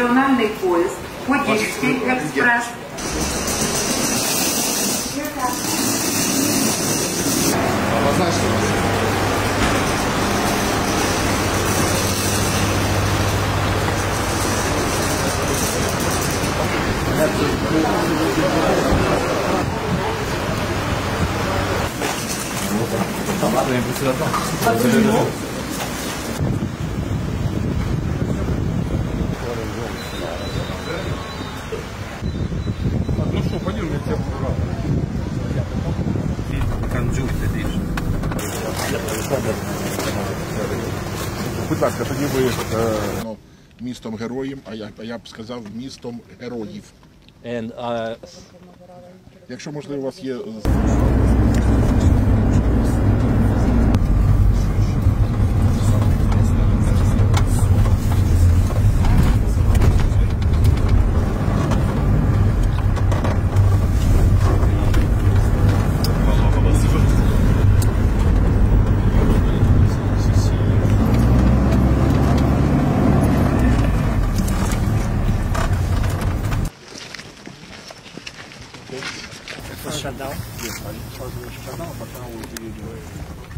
регіональний поїзд Подільський експрес. Ну що, пойдем, я тебе покажу. Канджуйте більше. Будь ласка, тоді ви містом героїв, а я б сказав містом героїв. Якщо, можливо, у вас є... Shut down? Yes, I shut down, but now we do it.